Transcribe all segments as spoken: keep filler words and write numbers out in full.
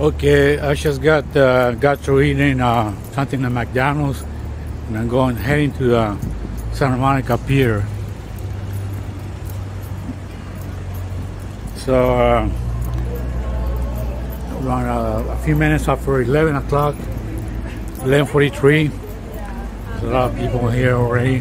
Okay, I just got uh, got through eating uh, something at McDonald's, and I'm going heading to uh, Santa Monica Pier. So uh, around uh, a few minutes after eleven o'clock, eleven forty-three. There's a lot of people here already.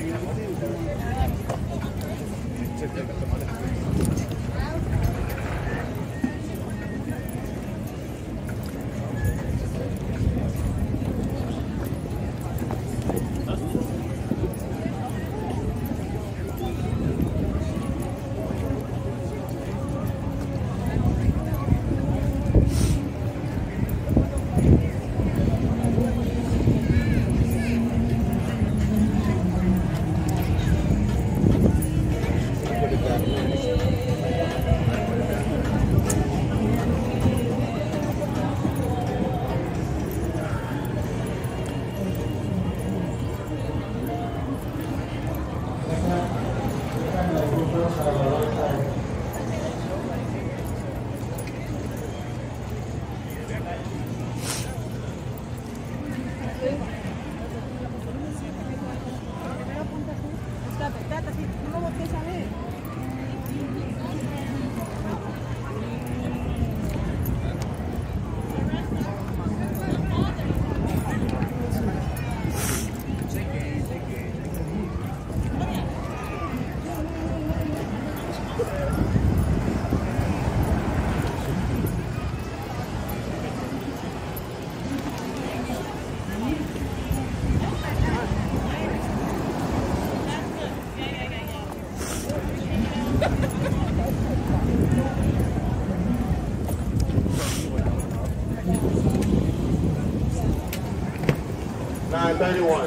nine thirty-one.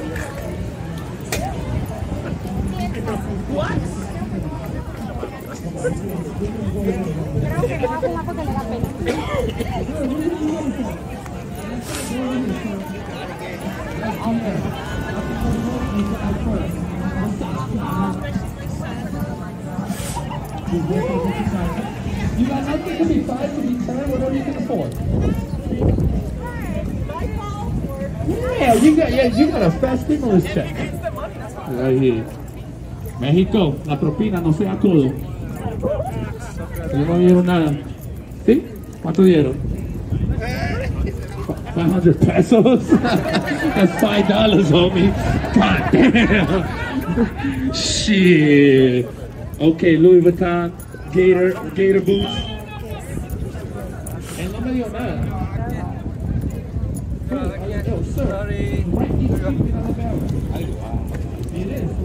What? You got nothing to be five to be ten, whatever you can afford. Yeah, you got yeah, you got a fast stimulus check. Right here. México, la propina no sea todo. Yo no dieron nada. ¿Sí? ¿Cuánto dieron? five hundred pesos? That's five dollars, homie. God damn. Shit. Okay, Louis Vuitton, Gator, Gator boots. And no me dio nada. Oh, sir. Sorry. Right each feet on the barrel. It is.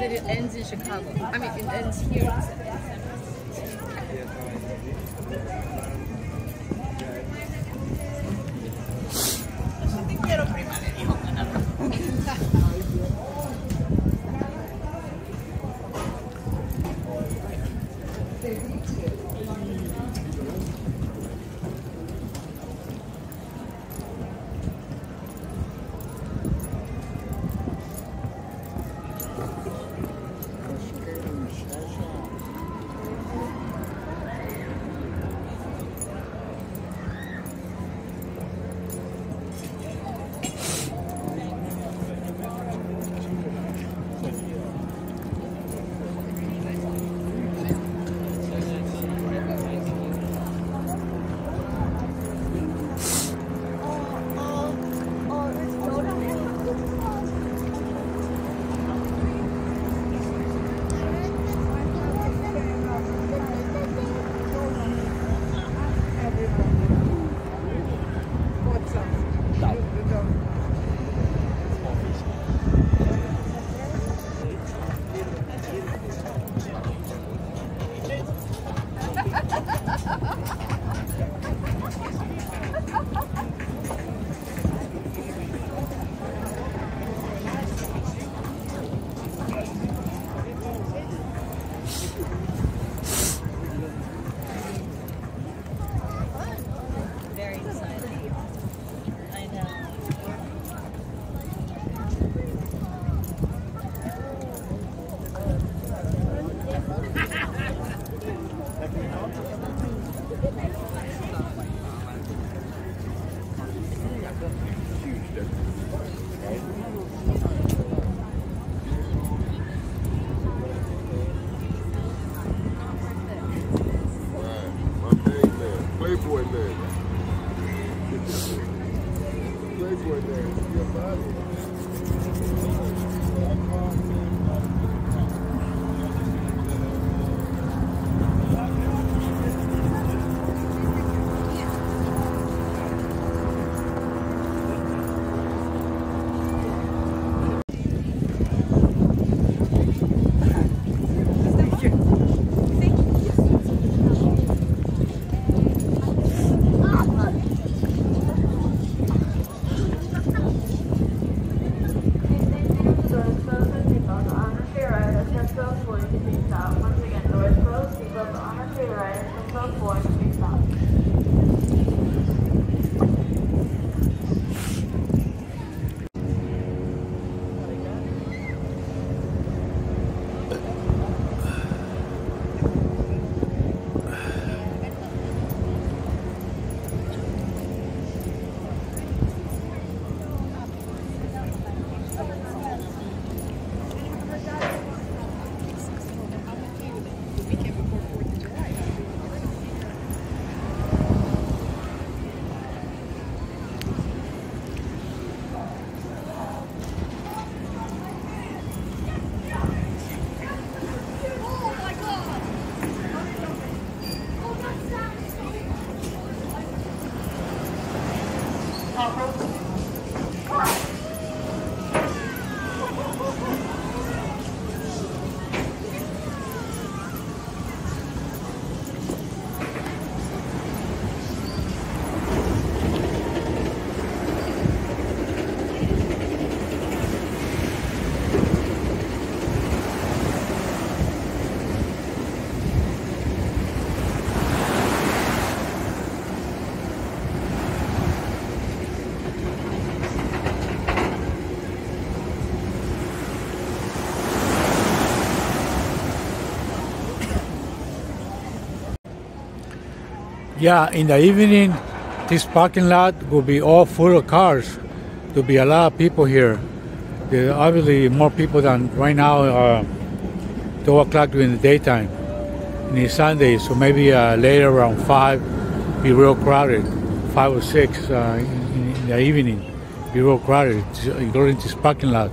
that it ends in Chicago. I mean, it ends here. Playboy man. Playboy man. Your body. Yeah, in the evening, this parking lot will be all full of cars. There'll be a lot of people here. There are obviously more people than right now, uh, two o'clock during the daytime. And it's Sunday, so maybe uh, later around five, be real crowded. Five or six uh, in, in the evening, be real crowded. You go into this parking lot.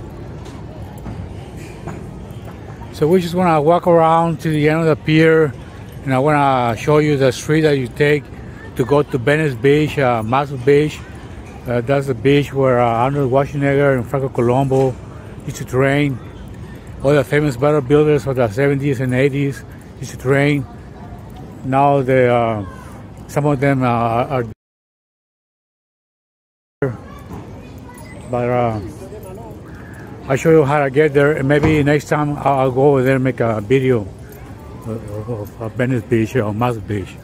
So we just want to walk around to the end of the pier. And I want to show you the street that you take to go to Venice Beach, uh, Massive Beach. Uh, that's the beach where uh, Arnold Schwarzenegger and Franco Colombo used to train. all the famous battle builders of the seventies and eighties used to train. Now they, uh, some of them uh, are, but uh, I'll show you how to get there, and maybe next time I'll, I'll go over there and make a video of, of, of Venice Beach or Mas Beach.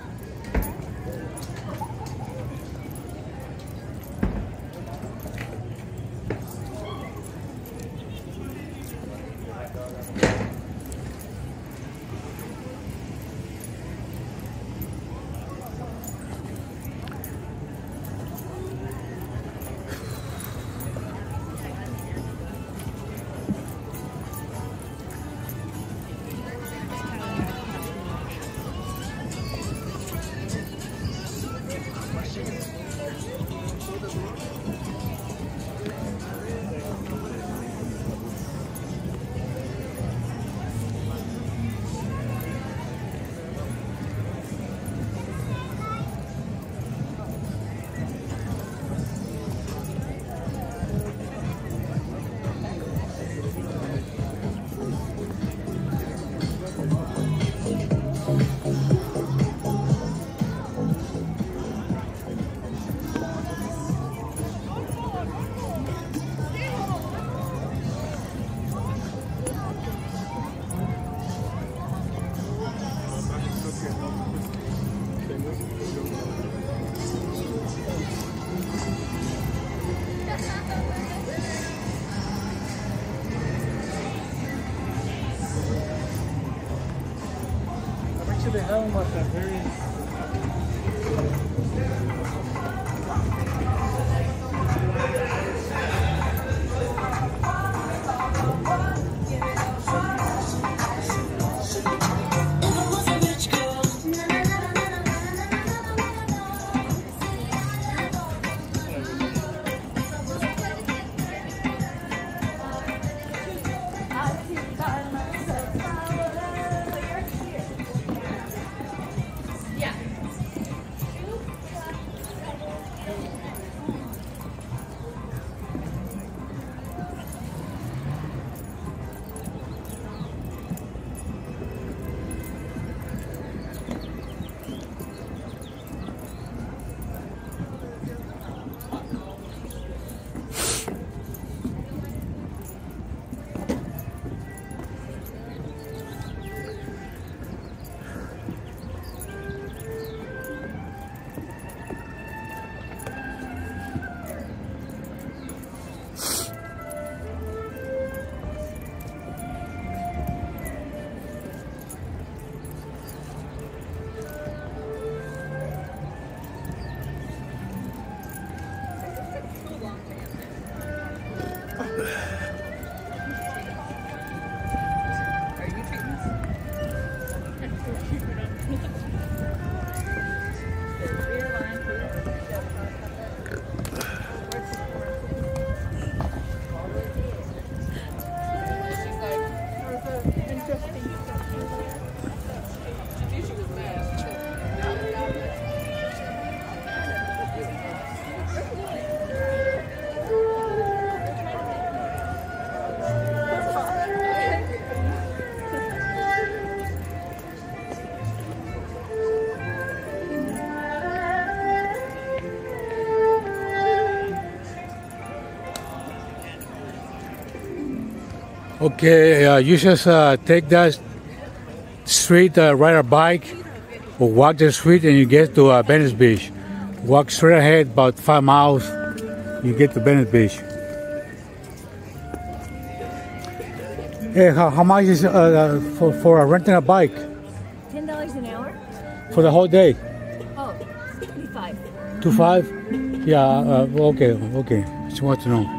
They have them at that very Okay, uh, you just uh, take that street, uh, ride a bike, or walk the street, and you get to uh, Venice Beach. Walk straight ahead about five miles, you get to Venice Beach. Hey, how, how much is uh, for for uh, renting a bike? Ten dollars an hour. For the whole day? Oh, twenty-five. Two five? Yeah. Uh, okay. Okay. Just want to know.